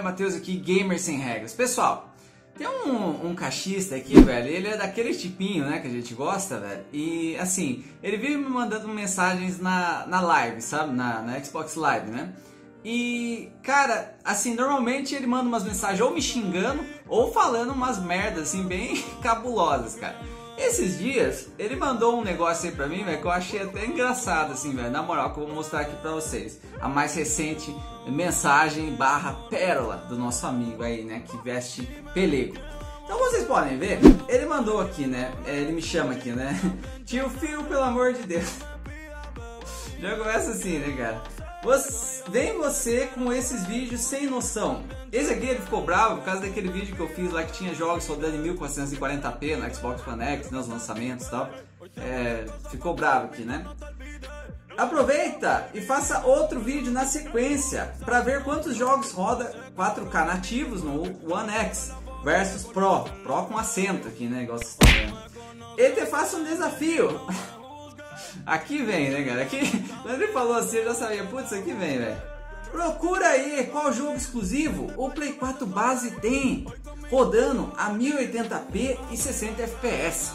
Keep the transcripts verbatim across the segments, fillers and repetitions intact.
Matheus aqui, Gamer Sem Regras. Pessoal, tem um, um cachista aqui, velho, ele é daquele tipinho, né, que a gente gosta, velho. E, assim, ele vive me mandando mensagens na, na live, sabe, na, na Xbox Live, né. E, cara, assim, normalmente ele manda umas mensagens ou me xingando ou falando umas merdas, assim, bem cabulosas, cara. Esses dias, ele mandou um negócio aí pra mim, velho, que eu achei até engraçado, assim, velho, na moral, que eu vou mostrar aqui pra vocês. A mais recente mensagem barra pérola do nosso amigo aí, né, que veste pelego. Então vocês podem ver, ele mandou aqui, né, ele me chama aqui, né, tio Phil, pelo amor de Deus. Já começa assim, né, cara. Você, vem você com esses vídeos sem noção. Esse aqui ele ficou bravo por causa daquele vídeo que eu fiz lá que tinha jogos rodando em mil quatrocentos e quarenta p no Xbox One X, né, os lançamentos e tal. É, ficou bravo aqui, né? Aproveita e faça outro vídeo na sequência para ver quantos jogos roda quatro K nativos no One X versus Pro. Pro com acento aqui, né? Igual vocês estão vendo. E te faça um desafio. Aqui vem, né, cara? Aqui, quando ele falou assim, eu já sabia, putz, aqui vem, velho. Procura aí qual jogo exclusivo o Play quatro base tem, rodando a mil e oitenta p e sessenta F P S.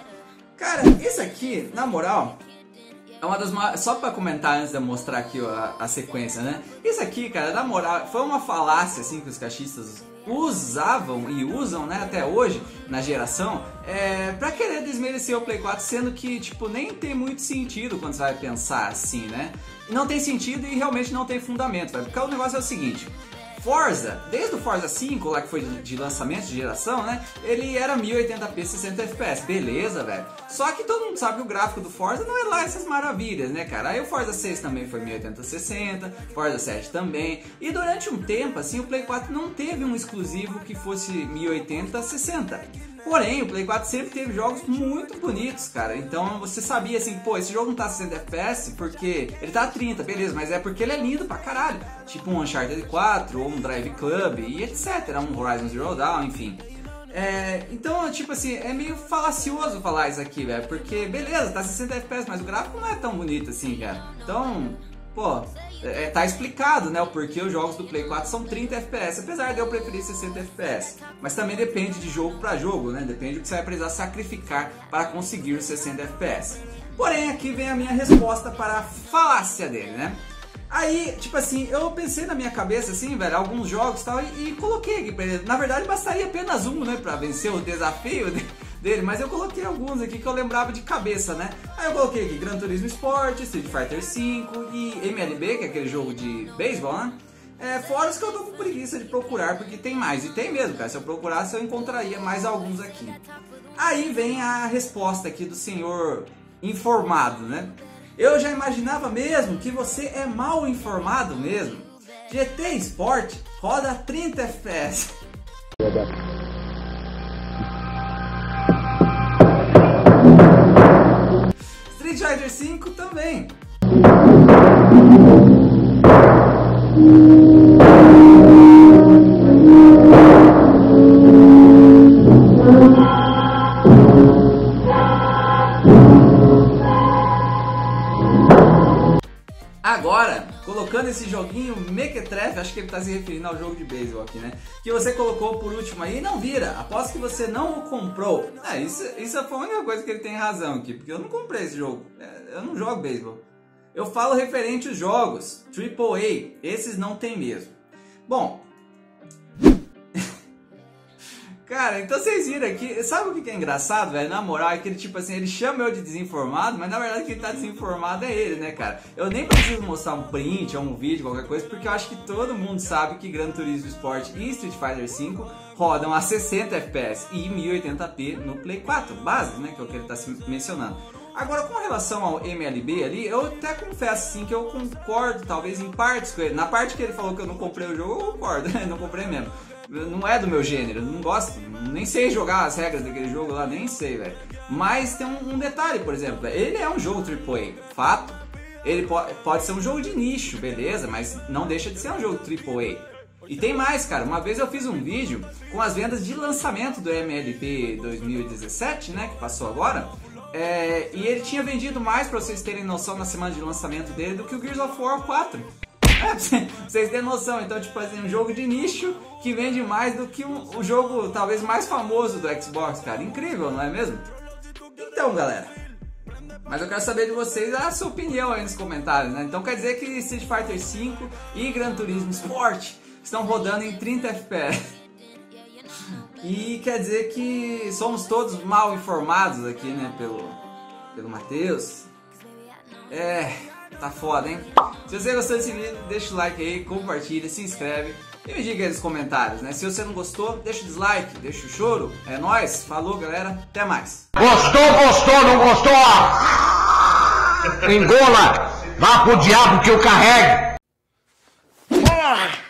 Cara, isso aqui, na moral, é uma das maiores... Só pra comentar antes de eu mostrar aqui a, a sequência, né? Isso aqui, cara, na moral, foi uma falácia, assim, que os cachistas usavam e usam, né, até hoje, na geração, é, pra querer desmerecer o Play quatro, sendo que, tipo, nem tem muito sentido quando você vai pensar assim, né? Não tem sentido e realmente não tem fundamento, velho, porque o negócio é o seguinte... Forza, desde o Forza cinco, lá que foi de lançamento de geração, né? Ele era mil e oitenta p sessenta F P S, beleza, velho. Só que todo mundo sabe que o gráfico do Forza não é lá essas maravilhas, né, cara? Aí o Forza seis também foi mil e oitenta sessenta, Forza sete também. E durante um tempo, assim, o Play quatro não teve um exclusivo que fosse mil e oitenta sessenta. Porém, o Play quatro sempre teve jogos muito bonitos, cara. Então você sabia assim, pô, esse jogo não tá sessenta F P S porque ele tá a trinta, beleza, mas é porque ele é lindo pra caralho. Tipo um Uncharted quatro, ou um Drive Club e etcétera. Um Horizon Zero Dawn, enfim. É, então, tipo assim, é meio falacioso falar isso aqui, velho. Porque, beleza, tá sessenta F P S, mas o gráfico não é tão bonito assim, cara. Então, pô, é, tá explicado, né, o porquê os jogos do Play quatro são trinta F P S, apesar de eu preferir sessenta F P S. Mas também depende de jogo para jogo, né, depende do que você vai precisar sacrificar para conseguir os sessenta F P S. Porém, aqui vem a minha resposta para a falácia dele, né. Aí, tipo assim, eu pensei na minha cabeça, assim, velho, alguns jogos e tal, e, e coloquei aqui pra ele. Na verdade, bastaria apenas um, né, pra vencer o desafio dele, mas eu coloquei alguns aqui que eu lembrava de cabeça, né? Aí eu coloquei aqui Gran Turismo Sport, Street Fighter cinco e M L B, que é aquele jogo de beisebol, né? É, fora os que eu tô com preguiça de procurar, porque tem mais, e tem mesmo, cara, se eu procurasse eu encontraria mais alguns aqui. Aí vem a resposta aqui do senhor informado, né? Eu já imaginava mesmo que você é mal informado mesmo. G T Sport roda trinta F P S. Street Fighter cinco também. Agora, colocando esse joguinho Mequetrefe, acho que ele está se referindo ao jogo de beisebol aqui, né? Que você colocou por último aí, não vira. Aposto que você não o comprou. Ah, isso, isso foi a única coisa que ele tem razão aqui, porque eu não comprei esse jogo. Eu não jogo beisebol. Eu falo referente aos jogos triplo A, esses não tem mesmo. Bom... Cara, então vocês viram aqui, sabe o que é engraçado, velho? Na moral, é que ele, tipo assim, ele chama eu de desinformado, mas na verdade quem tá desinformado é ele, né, cara? Eu nem preciso mostrar um print ou um vídeo, qualquer coisa, porque eu acho que todo mundo sabe que Gran Turismo Sport e Street Fighter cinco rodam a sessenta F P S e mil e oitenta p no Play quatro, base, né, que é o que ele tá mencionando. Agora, com relação ao M L B ali, eu até confesso, assim, que eu concordo, talvez, em partes com ele. Na parte que ele falou que eu não comprei o jogo, eu concordo, né? Não comprei mesmo. Não é do meu gênero, eu não gosto, nem sei jogar as regras daquele jogo lá, nem sei, velho. Mas tem um, um detalhe, por exemplo, ele é um jogo triplo A, fato. Ele po pode ser um jogo de nicho, beleza, mas não deixa de ser um jogo triplo A. E tem mais, cara, uma vez eu fiz um vídeo com as vendas de lançamento do M L B dois mil e dezessete, né, que passou agora. É, e ele tinha vendido mais, pra vocês terem noção, na semana de lançamento dele, do que o Gears of War quatro. pra vocês terem noção. Então, tipo assim, um jogo de nicho que vende mais do que o, o jogo talvez mais famoso do Xbox, cara. Incrível, não é mesmo? Então, galera, mas eu quero saber de vocês a sua opinião aí nos comentários, né? Então quer dizer que Street Fighter cinco e Gran Turismo Sport estão rodando em trinta F P S. E quer dizer que somos todos mal informados aqui, né? Pelo, pelo Matheus. É, tá foda, hein? Se você gostou desse vídeo, deixa o like aí, compartilha, se inscreve e me diga aí nos comentários, né? Se você não gostou, deixa o dislike, deixa o choro. É nóis, falou galera, até mais. Gostou, gostou, não gostou? Engola, vá pro diabo que eu carrego.